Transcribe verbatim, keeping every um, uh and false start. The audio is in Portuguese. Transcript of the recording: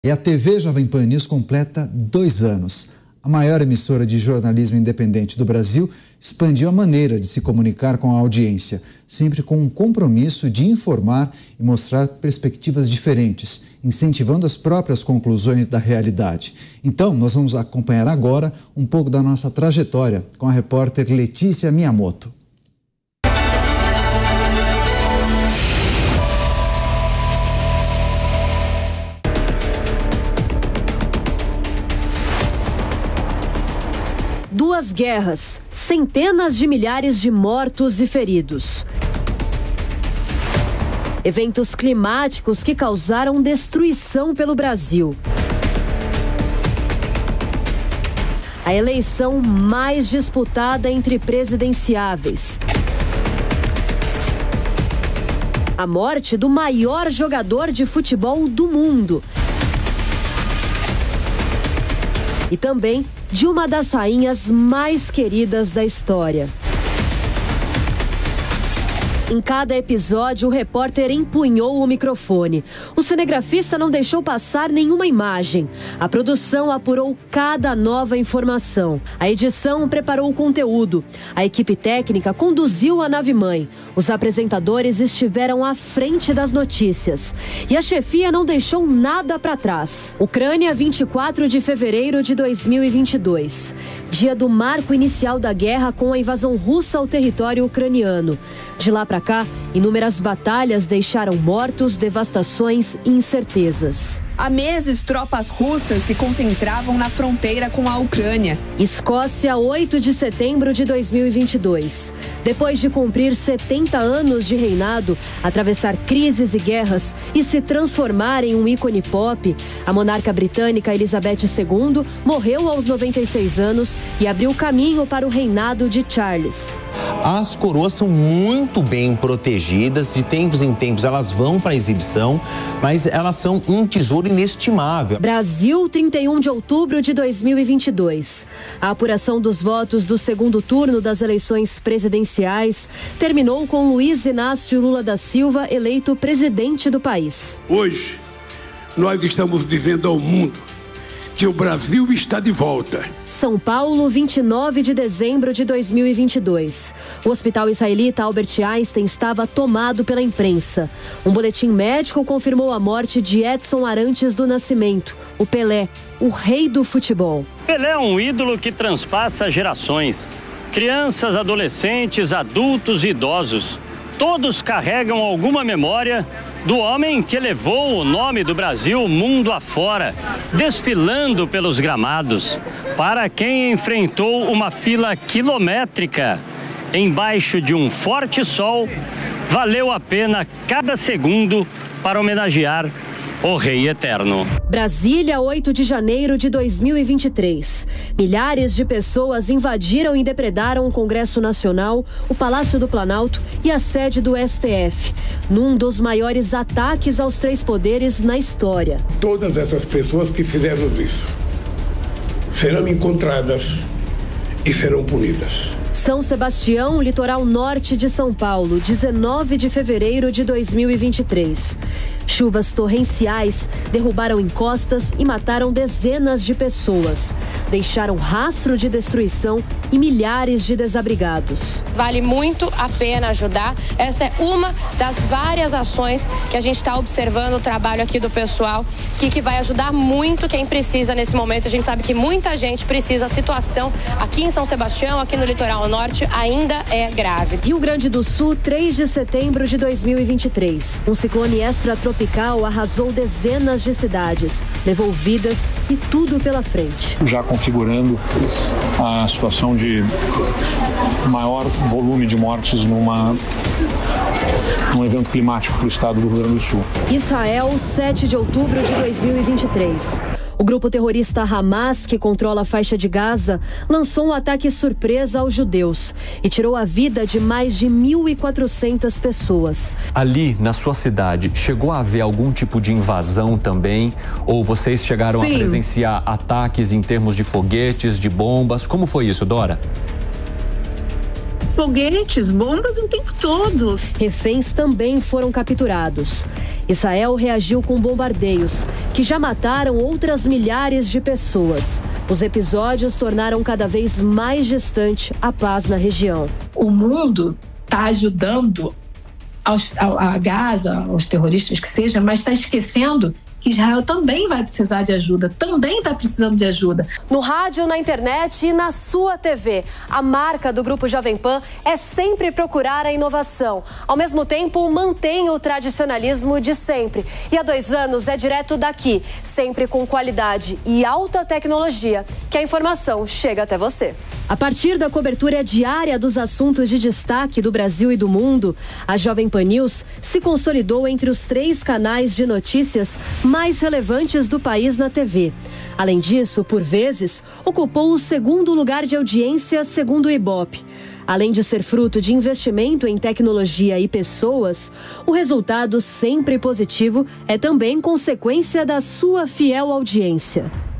E a T V Jovem Pan News completa dois anos. A maior emissora de jornalismo independente do Brasil expandiu a maneira de se comunicar com a audiência, sempre com um compromisso de informar e mostrar perspectivas diferentes, incentivando as próprias conclusões da realidade. Então, nós vamos acompanhar agora um pouco da nossa trajetória com a repórter Letícia Miyamoto. Duas guerras, centenas de milhares de mortos e feridos. Eventos climáticos que causaram destruição pelo Brasil. A eleição mais disputada entre presidenciáveis. A morte do maior jogador de futebol do mundo. E também de uma das rainhas mais queridas da história. Em cada episódio, o repórter empunhou o microfone. O cinegrafista não deixou passar nenhuma imagem. A produção apurou cada nova informação. A edição preparou o conteúdo. A equipe técnica conduziu a nave-mãe. Os apresentadores estiveram à frente das notícias. E a chefia não deixou nada para trás. Ucrânia, vinte e quatro de fevereiro de dois mil e vinte e dois. Dia do marco inicial da guerra com a invasão russa ao território ucraniano. De lá para cá, inúmeras batalhas deixaram mortos, devastações e incertezas. Há meses, tropas russas se concentravam na fronteira com a Ucrânia. Escócia, oito de setembro de dois mil e vinte e dois. Depois de cumprir setenta anos de reinado, atravessar crises e guerras e se transformar em um ícone pop, a monarca britânica Elizabeth segunda morreu aos noventa e seis anos e abriu caminho para o reinado de Charles. As coroas são muito bem protegidas, de tempos em tempos elas vão para exibição, mas elas são um tesouro inestimável. Brasil, trinta e um de outubro de dois mil e vinte e dois. A apuração dos votos do segundo turno das eleições presidenciais terminou com Luiz Inácio Lula da Silva eleito presidente do país. Hoje, nós estamos dizendo ao mundo que o Brasil está de volta. São Paulo, vinte e nove de dezembro de dois mil e vinte e dois. O hospital israelita Albert Einstein estava tomado pela imprensa. Um boletim médico confirmou a morte de Edson Arantes do Nascimento, o Pelé, o rei do futebol. Pelé é um ídolo que transpassa gerações. Crianças, adolescentes, adultos e idosos. Todos carregam alguma memória do homem que levou o nome do Brasil mundo afora, desfilando pelos gramados. Para quem enfrentou uma fila quilométrica embaixo de um forte sol, valeu a pena cada segundo para homenagear o Rei Eterno. Brasília, oito de janeiro de dois mil e vinte e três. Milhares de pessoas invadiram e depredaram o Congresso Nacional, o Palácio do Planalto e a sede do S T F, num dos maiores ataques aos três poderes na história. Todas essas pessoas que fizeram isso serão encontradas e serão punidas. São Sebastião, litoral norte de São Paulo, dezenove de fevereiro de dois mil e vinte e três. Chuvas torrenciais derrubaram encostas e mataram dezenas de pessoas. Deixaram rastro de destruição e milhares de desabrigados. Vale muito a pena ajudar. Essa é uma das várias ações que a gente está observando o trabalho aqui do pessoal, que, que vai ajudar muito quem precisa nesse momento. A gente sabe que muita gente precisa. A situação aqui em São Sebastião, aqui no litoral norte, ainda é grave. Rio Grande do Sul, três de setembro de dois mil e vinte e três. Um ciclone extratropical arrasou dezenas de cidades, levou vidas e tudo pela frente. Já configurando a situação de maior volume de mortes numa um evento climático para o estado do Rio Grande do Sul. Israel, sete de outubro de dois mil e vinte e três. O grupo terrorista Hamas, que controla a faixa de Gaza, lançou um ataque surpresa aos judeus e tirou a vida de mais de mil e quatrocentas pessoas. Ali, na sua cidade, chegou a haver algum tipo de invasão também? Ou vocês chegaram Sim. a presenciar ataques em termos de foguetes, de bombas? Como foi isso, Dora? foguetes, bombas o tempo todo. Reféns também foram capturados. Israel reagiu com bombardeios, que já mataram outras milhares de pessoas. Os episódios tornaram cada vez mais distante a paz na região. O mundo está ajudando aos, a, a Gaza, aos terroristas que seja, mas está esquecendo que Israel também vai precisar de ajuda, também está precisando de ajuda. No rádio, na internet e na sua T V, a marca do Grupo Jovem Pan é sempre procurar a inovação. Ao mesmo tempo, mantém o tradicionalismo de sempre. E há dois anos é direto daqui, sempre com qualidade e alta tecnologia, que a informação chega até você. A partir da cobertura diária dos assuntos de destaque do Brasil e do mundo, a Jovem Pan News se consolidou entre os três canais de notícias mais relevantes do país na T V. Além disso, por vezes, ocupou o segundo lugar de audiência segundo o Ibope. Além de ser fruto de investimento em tecnologia e pessoas, o resultado sempre positivo é também consequência da sua fiel audiência.